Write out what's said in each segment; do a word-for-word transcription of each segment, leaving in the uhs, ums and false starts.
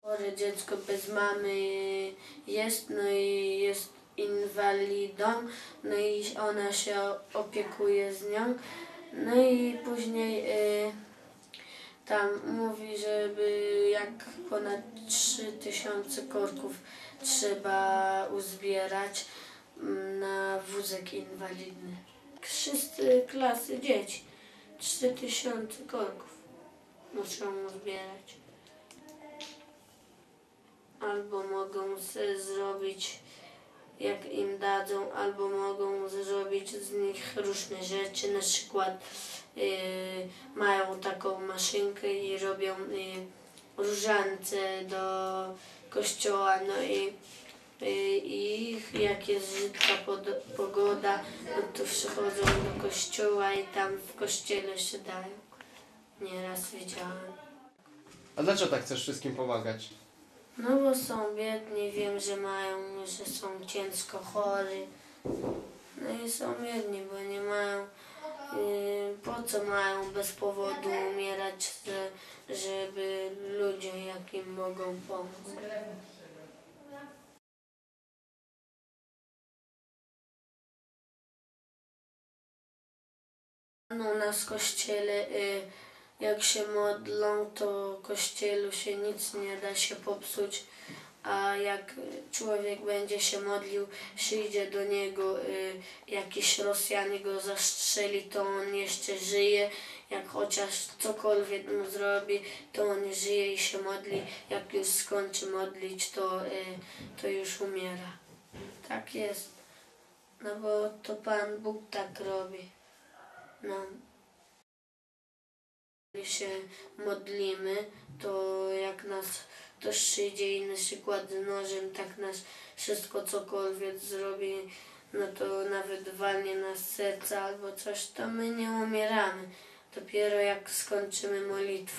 Chore dziecko bez mamy jest, no i jest inwalidą, no i ona się opiekuje z nią, no i później y, tam mówi, żeby jak ponad trzy tysiące korków trzeba uzbierać na wózek inwalidny. Wszyscy klasy dzieci, trzy tysiące korków muszą uzbierać. Albo mogą zrobić, jak im dadzą, albo mogą zrobić z nich różne rzeczy. Na przykład yy, mają taką maszynkę i robią yy, różance do kościoła. No i, yy, i jak jest brzydka pogoda, no to przychodzą do kościoła i tam w kościele się dają. Nieraz widziałem. A dlaczego tak chcesz wszystkim pomagać? No bo są biedni, wiem, że mają, że są ciężko chorzy. No i są biedni, bo nie mają, yy, po co mają bez powodu umierać, że, żeby ludzie jak im mogą pomóc. No, u nas w kościele, yy, jak się modlą, to kościelu się nic nie da się popsuć, a jak człowiek będzie się modlił, przyjdzie do niego y, jakiś Rosjan i go zastrzeli, to on jeszcze żyje, jak chociaż cokolwiek mu zrobi, to on żyje i się modli, jak już skończy modlić, to, y, to już umiera. Tak jest, no bo to Pan Bóg tak robi. No. Jeśli się modlimy, to jak nas ktoś przyjdzie i na przykład z nożem tak nas wszystko cokolwiek zrobi, no to nawet walnie nas serce albo coś, to my nie umieramy. Dopiero jak skończymy modlitwę.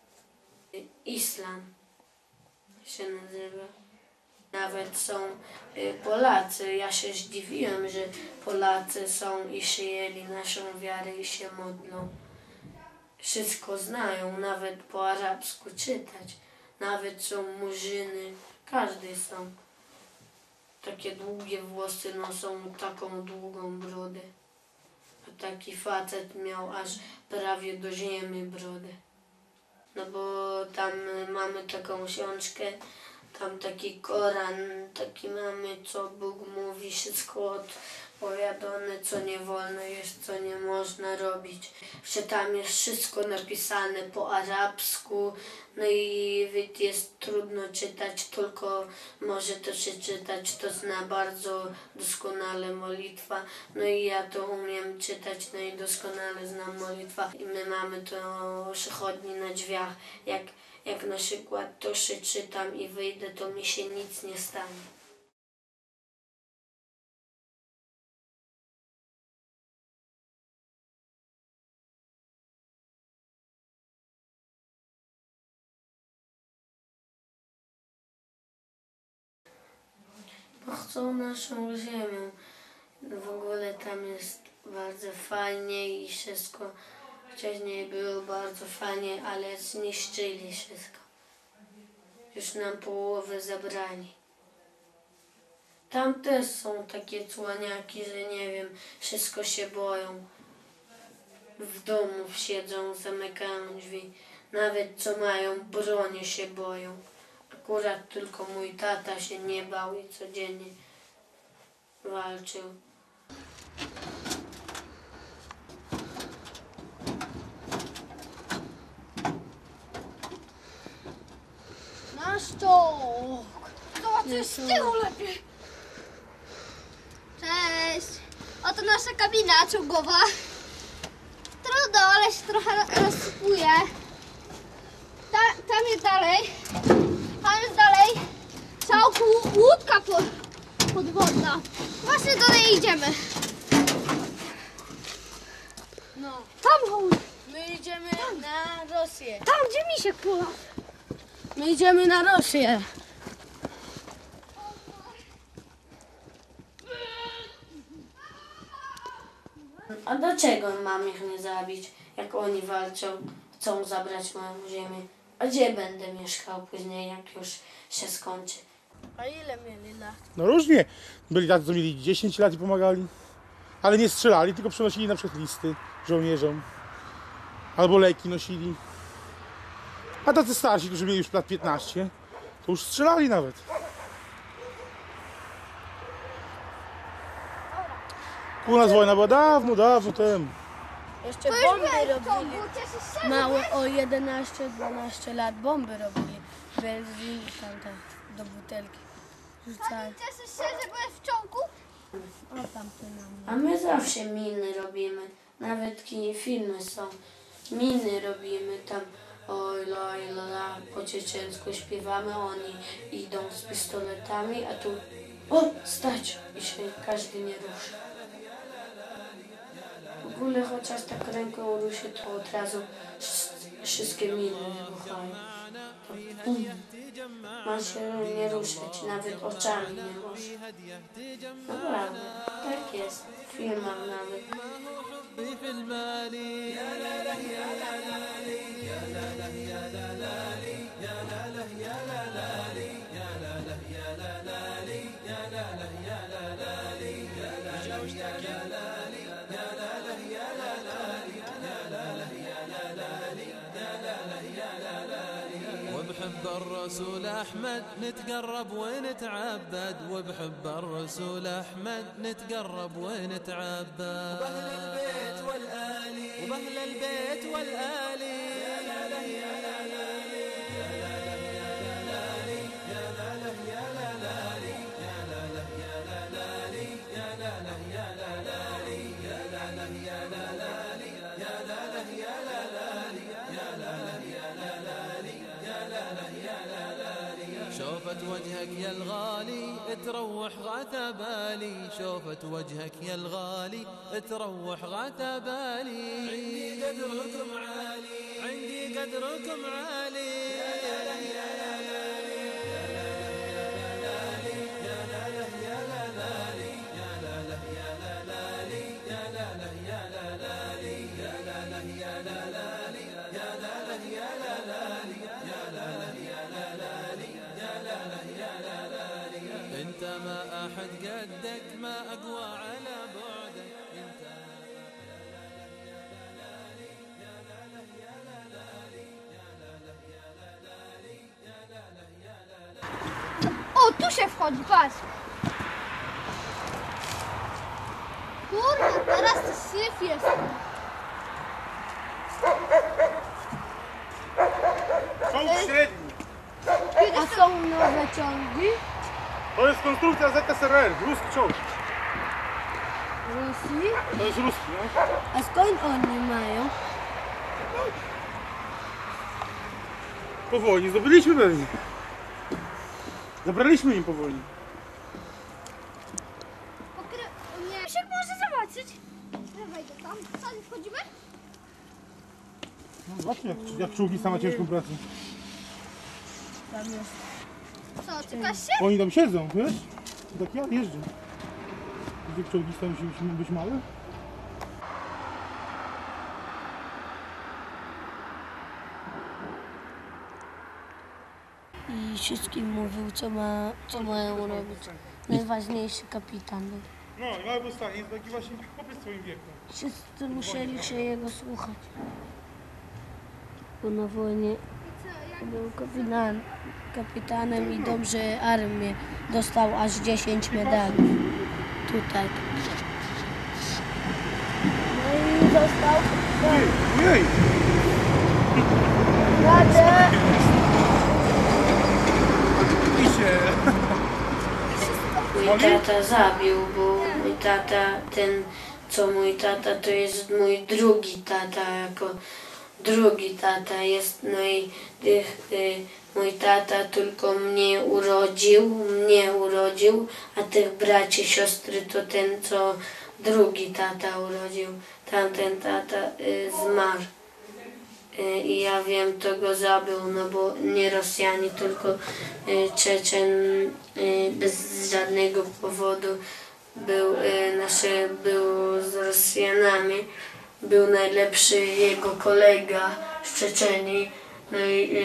Islam się nazywa. Nawet są Polacy. Ja się zdziwiłem, że Polacy są i przyjęli naszą wiarę i się modlą. Wszystko znają, nawet po arabsku czytać. Nawet są murzyny, każdy są. Takie długie włosy noszą, taką długą brodę. A taki facet miał aż prawie do ziemi brodę. No bo tam mamy taką książkę, tam taki Koran, taki mamy, co Bóg mówi, wszystko odpowiadane, co nie wolno jest, co nie można robić. Że tam jest wszystko napisane po arabsku, no i jest trudno czytać, tylko może to się czytać, to zna bardzo doskonale modlitwa. No i ja to umiem czytać, no i doskonale znam modlitwa. I my mamy to przychodni na drzwiach, jak Jak na przykład to się czytam i wyjdę, to mi się nic nie stanie. Bo chcą naszą ziemię. W ogóle tam jest bardzo fajnie i wszystko. Wcześniej było bardzo fajnie, ale zniszczyli wszystko. Już nam połowę zabrali. Tam też są takie cwaniaki, że nie wiem, wszystko się boją. W domu siedzą, zamykają drzwi. Nawet co mają broń się boją. Akurat tylko mój tata się nie bał i codziennie walczył. Na sztok! Zobaczysz z tyłu lepiej. Cześć! Oto nasza kabina czołgowa. Trudno, ale się trochę rozsypuje. Ta, tam jest dalej. Tam jest dalej. Całku łódka po, podwodna. Właśnie do niej idziemy. No, Tam chodź. my idziemy na Rosję. Tam gdzie misiek pływa. My idziemy na Rosję. A dlaczego mam ich nie zabić, jak oni walczą, chcą zabrać moją ziemię? A gdzie będę mieszkał później, jak już się skończy? A ile mieli lat? No różnie. Byli tacy, co mieli dziesięć lat i pomagali. Ale nie strzelali, tylko przynosili na przykład listy żołnierzom. Albo leki nosili. A tacy starsi, którzy mieli już lat piętnaście, to już strzelali nawet. U nas wojna była dawno, dawno temu. Jeszcze To już bomby byłem w ciągu, robili. cieszysz się, że Małe o jedenaście dwanaście lat bomby robili. Benzin tam, tam do butelki. Rzucali. cieszysz się, że byłeś w ciągu? O tam to na mnie. A my zawsze miny robimy. Nawet ki- filmy są. Miny robimy tam. Oj, loj, la, po czeczensku śpiewamy, oni idą z pistoletami, a tu o, stać! I się każdy nie ruszy. W ogóle chociaż tak ręką ruszy, to od razu sz- wszystkie miny wybuchają. To bum. Ma się nie ruszać, nawet oczami nie może. Naprawdę, tak jest. W filmach nawet. وبحب الرسول أحمد نتقرب ونتعبد وبحب الرسول أحمد نتقرب ونتعبد وبأهل البيت والآلي وبأهل البيت والآلي شوفت وجهك يا الغالي تروح غاثة بالي شوفت وجهك يا الغالي تروح غاثة بالي عندي قدركم عالي عندي قدركم عالي انت ما احد قدك ما اقوى على بعدك انت O, tu się wchodzi, patrz. Kurde, teraz to syf jest. Czołg średni. A są nowe ciągi? To jest konstrukcja Z S R R, ruski czołg. Rosji? To jest ruski, no. A skąd oni mają? Po wojnie zdobyliśmy pewnie. Zabraliśmy im po wojnie. Pokry... Nie. Krzysiek może zobaczyć. Ja wejdę tam. Co, nie wchodzimy? No zobaczcie, jak, jak czołgi sama ciężką pracę. Tam jest. Co, czekasz się? Oni tam siedzą, wiesz? Tak ja jeżdżę. Gdzie czołgi stają się być małe? I wszystkim mówił, co, ma, co mają robić. Najważniejszy kapitan był. No i mały był stanie, jest taki właśnie chłopiec w swoim wieku. Wszyscy musieli się jego słuchać. Bo na wojnie był kapitan, kapitanem i dobrze armię. Dostał aż dziesięć medali. Tutaj. No i został Ojej! radę. Idzie! Mój tata zabił, bo mój tata, ten co mój tata, to jest mój drugi tata, jako drugi tata jest, no i y, y, mój tata tylko mnie urodził, mnie urodził, a tych braci, siostry to ten, co drugi tata urodził, tamten tata y, zmarł. Y, I ja wiem, to go zabił, no bo nie Rosjanie, tylko y, Czeczen y, bez żadnego powodu był, y, nasze, był z Rosjanami. Był najlepszy jego kolega z Czeczenii, no i y, mnie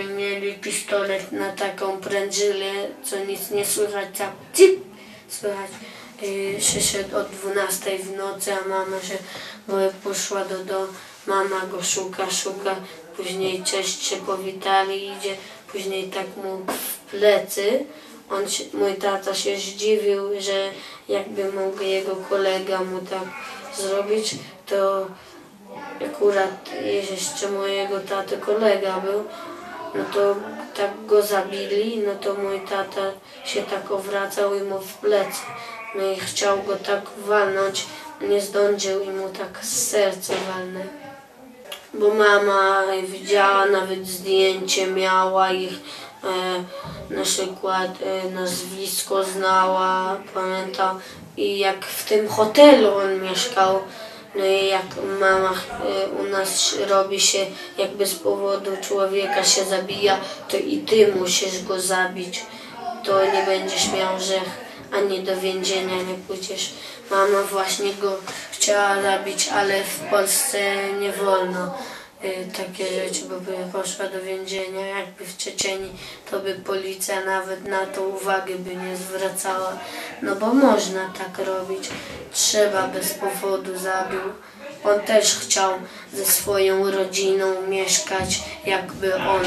sobie pistolet na taką prędżylę, co nic nie słychać, tak cip, słychać. Yy, przyszedł o dwunastej w nocy, a mama się yy, poszła do domu, mama go szuka, szuka, później cześć się powitali, idzie, później tak mu w plecy. On się, mój tata się zdziwił, że jakby mógł jego kolega mu tak zrobić, to akurat jeszcze mojego taty kolega był, no to tak go zabili, no to mój tata się tak obracał i mu w plecy. No i chciał go tak walnąć, nie zdążył i mu tak z serca walnął. Bo mama widziała, nawet zdjęcie miała ich, e, na przykład e, nazwisko znała, pamiętam. I jak w tym hotelu on mieszkał, no i jak mama e, u nas robi się, jakby z powodu człowieka się zabija, to i ty musisz go zabić. To nie będziesz miał grzech, ani do więzienia nie pójdziesz. Mama właśnie go chciała zabić, ale w Polsce nie wolno y, takie rzeczy, bo by poszła do więzienia. Jakby w Czeczenii, to by policja nawet na to uwagi by nie zwracała. No bo można tak robić. Trzeba bez powodu zabił. On też chciał ze swoją rodziną mieszkać, jakby on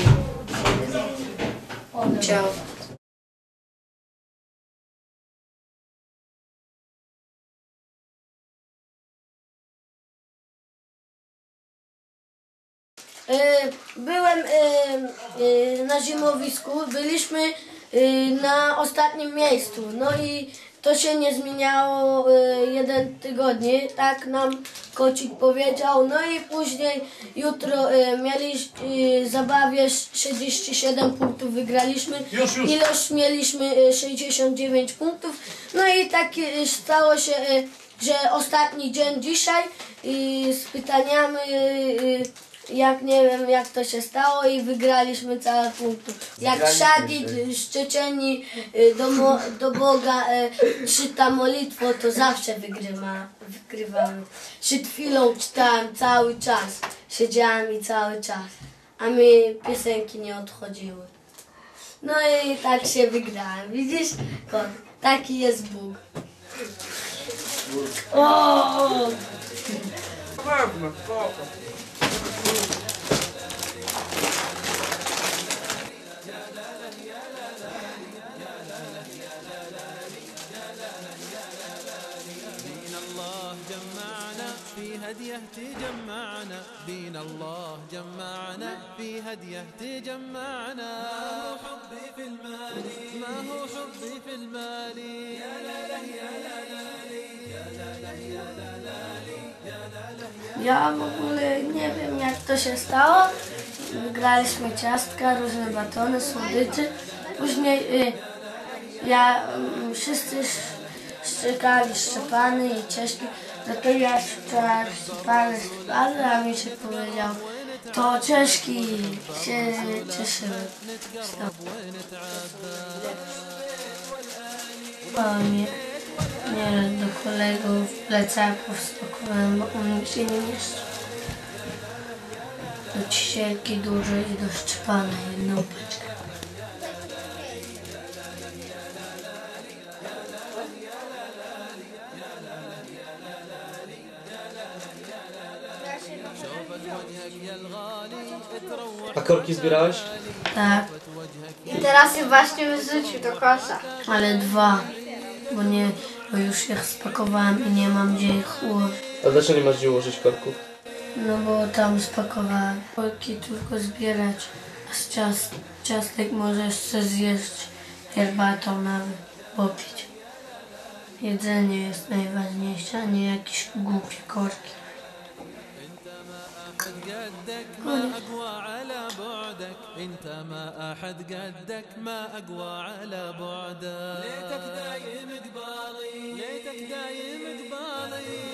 chciał. Byłem na zimowisku, byliśmy na ostatnim miejscu, no i to się nie zmieniało jeden tygodnie, tak nam kocik powiedział, no i później jutro mieliśmy zabawie sześćdziesiąt siedem punktów wygraliśmy, Już, już. ilość mieliśmy sześćdziesiąt dziewięć punktów, no i tak stało się, że ostatni dzień dzisiaj i z pytaniami, jak nie wiem jak to się stało i wygraliśmy całe punkty. Jak Szadid z Czeczenii do, mo, do Boga e, czyta modlitwę, to zawsze wygrywa, wygrywamy. Przed chwilą czytałem cały czas, siedziałem i cały czas, a mi piosenki nie odchodziły. No i tak się wygrałem, widzisz? Kot, taki jest Bóg. O! في هديه تجمعنا بين الله جمعنا في هديه تجمعنا ما هو حبي في المال ما هو حبي في المال يا لا لا يا لا لا يا لا لا يا لا لا Ja w ogóle nie wiem jak to się stało. Wygraliśmy ciastka, różne batony, słodycze. Później y, ja, y, wszyscy szczekali Szczepany i Czeszki. No to ja szczekałem Szczepany, Szczepany, a mi się powiedział, to Czeszki się cieszyły. O nie. Nie, do kolegów plecaków spakowałem, bo on się nie mieszczą. Do Cisielki dużo i do Szczepana jedną paczkę. A korki zbierałeś? Tak, I teraz je właśnie wyrzucił do kosza. ale dwa, bo nie, bo już ich spakowałem i nie mam gdzie ich ułożyć. A dlaczego nie masz gdzie ułożyć korków? No bo tam spakowałem. Korki tylko zbierać, a z ciast, ciastek możesz sobie zjeść herbatą nawet, popić. Jedzenie jest najważniejsze, a nie jakieś głupie korki. قدك ما أقوى على بعدك انت ما أحد قدك ما أقوى على بعدك ليتك دايم قبالي ليتك دايم قبالي